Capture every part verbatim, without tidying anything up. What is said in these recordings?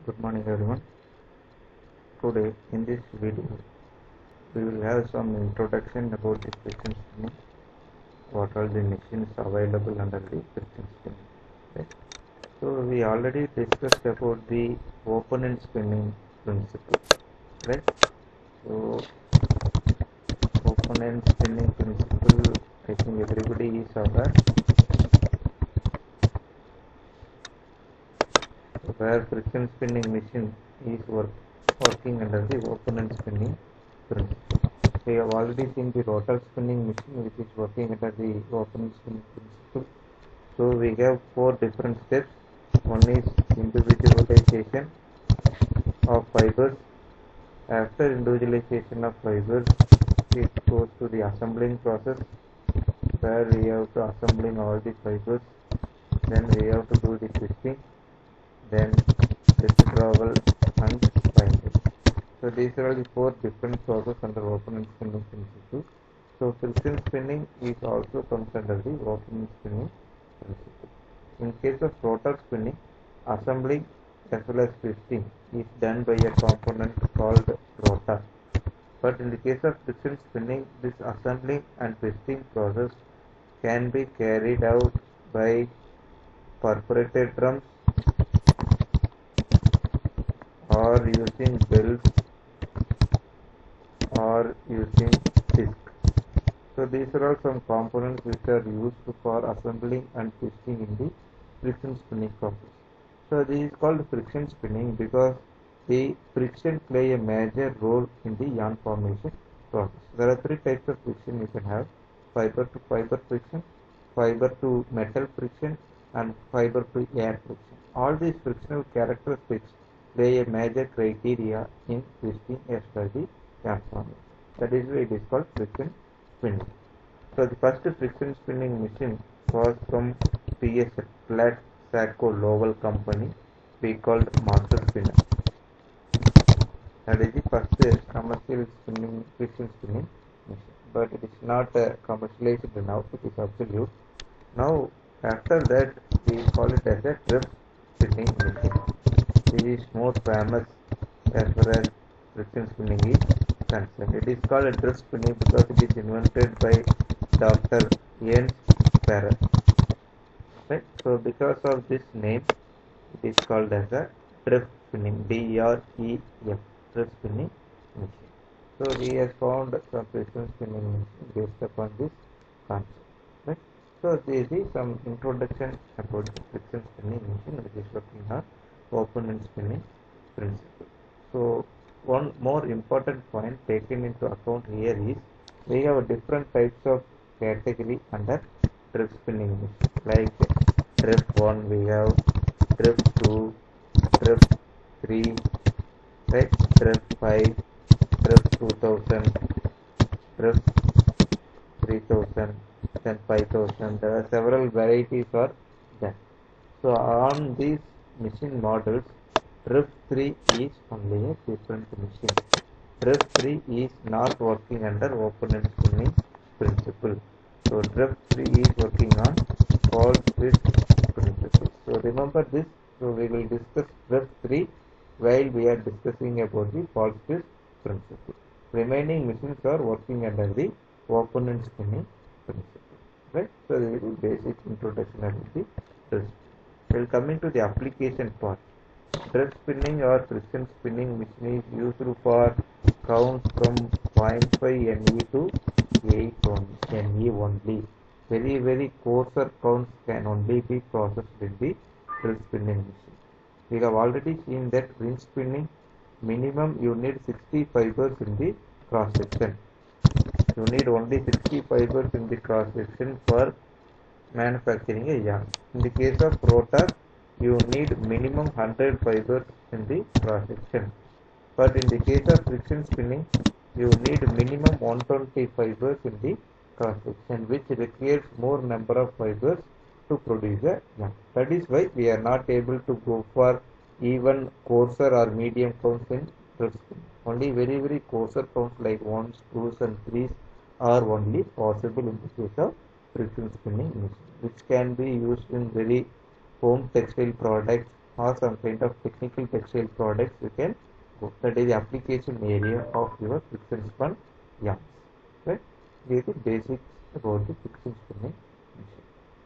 Good morning everyone. Today in this video we will have some introduction about the friction spinning, what are the machines available under the friction spinning. Right. So we already discussed about the open end spinning principle. Right. So open end spinning principle, I think everybody is aware. So where friction spinning machine is work, working under the open end spinning principle. We have already seen the rotor spinning machine which is working under the open end spinning principle. So we have four different steps. One is individualization of fibers. After individualization of fibers, it goes to the assembling process where we have to assembling all the fibers. Then we have to do the twisting, then withdrawal and binding. So these are the four different processes under open end spinning principle. So friction spinning is also comes under the open end spinning principle. In case of rotor spinning, assembling as well as twisting is done by a component called rotor. But in the case of friction spinning, this assembling and twisting process can be carried out by perforated drums or using belts or using disc. So these are all some components which are used for assembling and twisting in the friction spinning process. So this is called friction spinning because the friction play a major role in the yarn formation process. There are three types of friction you can have: fiber to fiber friction, fiber to metal friction, and fiber to air friction. All these frictional characteristics play a major criteria in twisting as per the yarn formation. That is why it is called friction spinning. So the first friction spinning machine was from P S L, Flat Sacco Lowell Company, we called master spinner. That is the first commercial spinning friction spinning machine, but it is not uh, commercialized now. It is absolute. Now after that we call it as a drift spinning machine. This is more famous as far as friction spinning is concerned. It is called a drift spinning because it is invented by Doctor Jens Sparrow. Right? So because of this name, it is called as a drift spinning, D R E F, drift spinning machine. So he has found some friction spinning machine based upon this concept. Right? So this is some introduction about the friction spinning machine which is working on open end spinning principle. So one more important point taken into account here is we have different types of category under drift spinning machine. Like drift one we have, drift two, drift three, right, drift five, drift two thousand, drift three thousand, then five thousand. There are several varieties are there. So on these machine models, drift three is only a different machine. Drift three is not working under open end spinning principle. So drift three is working on false twist principle. So remember this. So we will discuss drift three while we are discussing about the false twist principle. Remaining machines are working under the open end spinning principle. Right? So this is basic introduction about the drift. We will come into the application part. Drift spinning or friction spinning machine is used for counts from zero point five N E to eight N E only. Very very coarser counts can only be processed in the drift spinning machine. We have already seen that ring spinning, minimum you need sixty fibers in the cross section. You need only sixty fibers in the cross section for manufacturing a yarn. In the case of rotor, you need minimum one hundred fibers in the cross section. But in the case of friction spinning, you need minimum one hundred twenty fibers in the cross section, which requires more number of fibers to produce a yarn. That is why we are not able to go for even coarser or medium counts in drift spinning. Only very very coarser counts like ones, twos and threes are only possible in the case of friction spinning machine, which can be used in very home textile products or some kind of technical textile products, you can go. That is the application area of your friction spun yarns. Right? These are the basics about the friction spinning machine.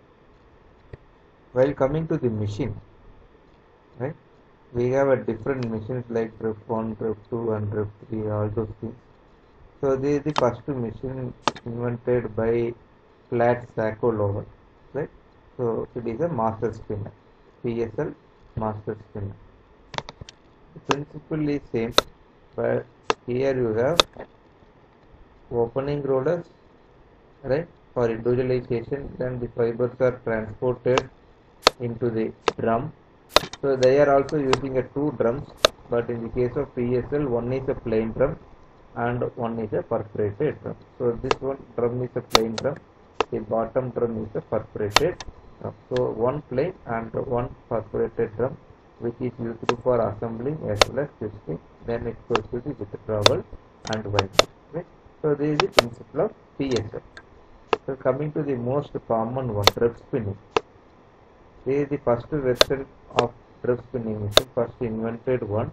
While coming to the machine, right? We have a different machines like drift one, drift two, and drift three, all those things. So this is the first machine invented by Flat Sacco-Lowell, right? So it is a master spinner, P S L master spinner. The principle is same, but here you have opening rollers, right? For individualization, then the fibers are transported into the drum. So they are also using a two drums, but in the case of P S L, one is a plain drum and one is a perforated drum. So this one drum is a plain drum, the bottom drum is a perforated drum. So one plain and one perforated drum, which is used for assembling as well as twisting. Then it goes to the withdrawal and winding. Right? So this is the principle of P S L. So coming to the most common one, drift spinning. This is the first version of drift spinning machine, first invented one.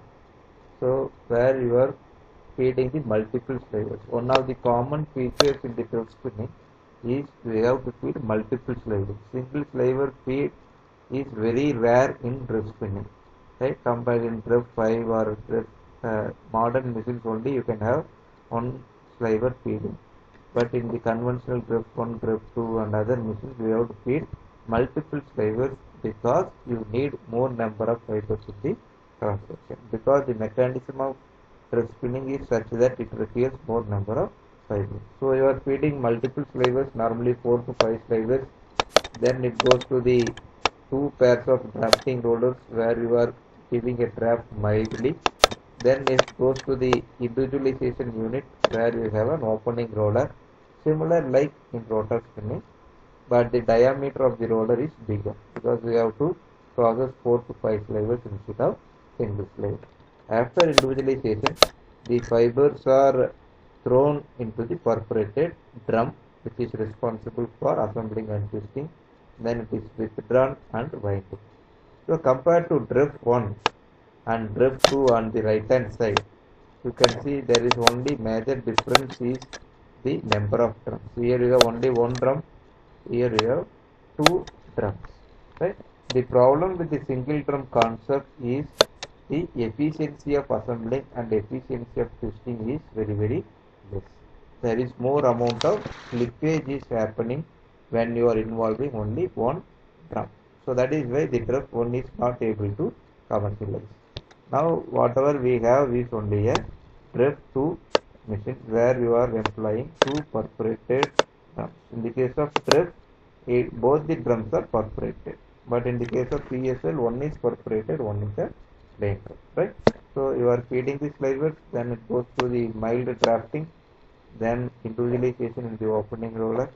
So where you are feeding the multiple slavers. One of the common features in the drift spinning is we have to feed multiple slavers. Single slaver feed is very rare in drift spinning. Right? Compared in drift five or drift, uh, modern machines only you can have one slaver feeding. But in the conventional drift one, drift two and other machines we have to feed multiple slavers because you need more number of fibers in the cross section. Because the mechanism of drift spinning is such that it requires more number of fibers. So you are feeding multiple slavers, normally four to five slavers. Then it goes to the two pairs of drafting rollers where you are giving a draft mildly. Then it goes to the individualization unit where you have an opening roller, similar like in rotor spinning, but the diameter of the roller is bigger because we have to process four to five slavers instead of single slaver. After individualization, the fibers are thrown into the perforated drum, which is responsible for assembling and twisting. Then it is withdrawn and winding. So compared to drift one and drift two on the right hand side, you can see there is only major difference is the number of drums. Here you have only one drum, here you have two drums. Right? The problem with the single drum concept is the efficiency of assembling and efficiency of twisting is very very less. There is more amount of slippage is happening when you are involving only one drum. So that is why the drift one is not able to commercialize. Now whatever we have is only a drift two machine where you are employing two perforated drums. In the case of drift, it, both the drums are perforated. But in the case of P S L, one is perforated, one is a plain drum. Right? So you are feeding the slavers, then it goes to the mild drafting, then individualization in the opening roller.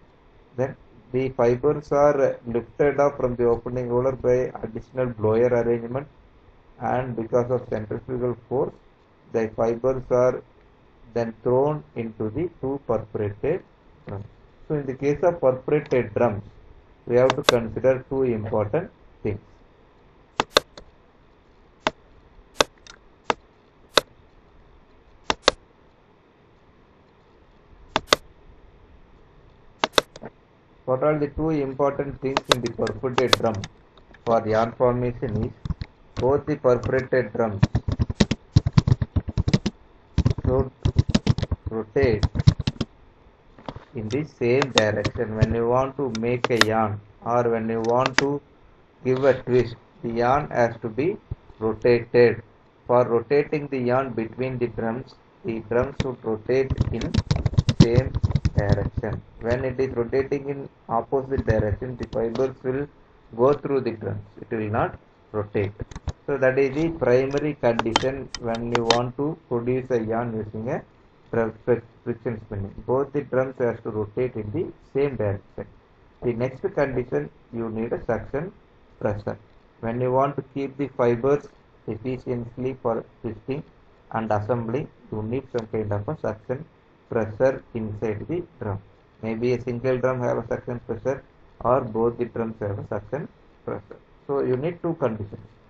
Then the fibers are lifted up from the opening roller by additional blower arrangement, and because of centrifugal force, the fibers are then thrown into the two perforated drums. So in the case of perforated drums, we have to consider two important things. What are the two important things in the perforated drum for yarn formation is both the perforated drums should rotate in the same direction. When you want to make a yarn or when you want to give a twist, the yarn has to be rotated. For rotating the yarn between the drums, the drums should rotate in same direction. When it is rotating in opposite direction, the fibers will go through the drums. It will not rotate. So that is the primary condition when you want to produce a yarn using a friction spinning. Both the drums has to rotate in the same direction. The next condition, you need a suction pressure. When you want to keep the fibers efficiently for twisting and assembling, you need some kind of a suction pressure inside the drum. Maybe a single drum have a suction pressure or both the drums have a suction pressure. So you need two conditions.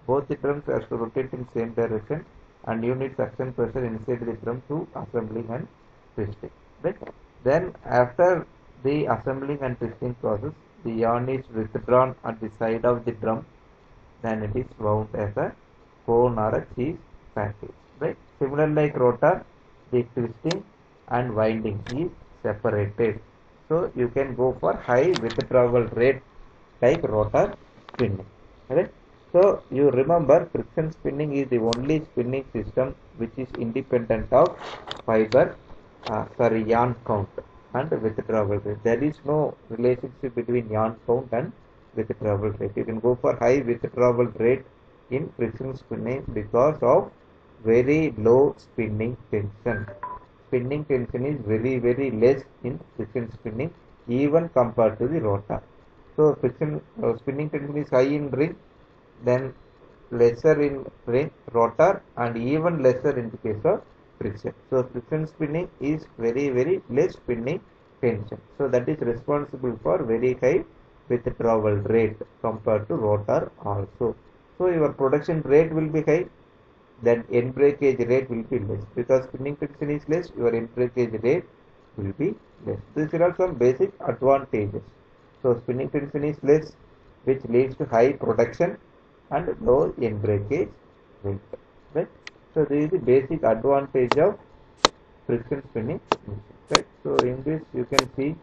Both the drums have to rotate in same direction, and you need suction pressure inside the drum to assembling and twisting. Right? Then after the assembling and twisting process, the yarn is withdrawn at the side of the drum, then it is wound as a cone or a cheese package. Right? Similar like rotor, the twisting and winding is separated. So you can go for high withdrawal rate like rotor spinning. Right? So you remember, friction spinning is the only spinning system which is independent of fiber, uh, sorry, yarn count and withdrawal rate. There is no relationship between yarn count and withdrawal rate. You can go for high withdrawal rate in friction spinning because of very low spinning tension. Spinning tension is very very less in friction spinning even compared to the rotor. So friction uh, spinning tension is high in ring, then lesser in ring rotor, and even lesser in the case of friction. So friction spinning is very very less spinning tension. So that is responsible for very high withdrawal rate compared to rotor also. So your production rate will be high, then end breakage rate will be less. Because spinning tension is less, your end breakage rate will be less. These are some basic advantages. So spinning tension is less, which leads to high production and low end breakage rate. Right? So this is the basic advantage of friction spinning machine. Right? So in this you can see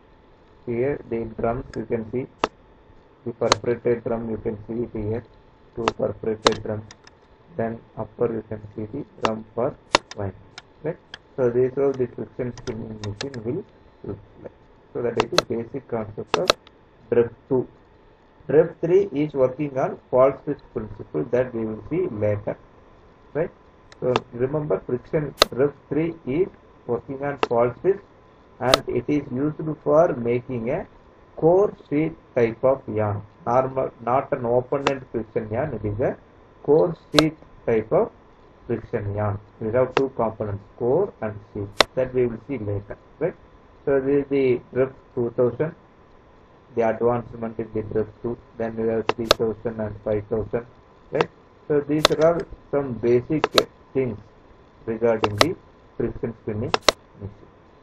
here the drums, you can see the perforated drum, you can see it here, two perforated drums. Then upper you can see the drum for winding. Right? So this is how the friction spinning machine will look like. So that is the basic concept of drift two. Drift three is working on false twist principle that we will see later. Right? So remember, friction drift three is working on false twist, and it is used for making a core sheet type of yarn. Normal, not an open-end friction yarn. It is a core sheet type of friction yarn. We have two components, core and sheet, that we will see later. Right? So this is the drift two thousand, the advancement in the drift two. Then we have three thousand and five thousand. Right? So these are some basic things regarding the friction spinning machine.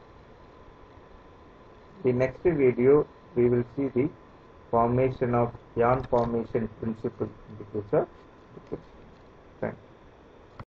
The next video we will see the formation of yarn formation principle in the case of friction.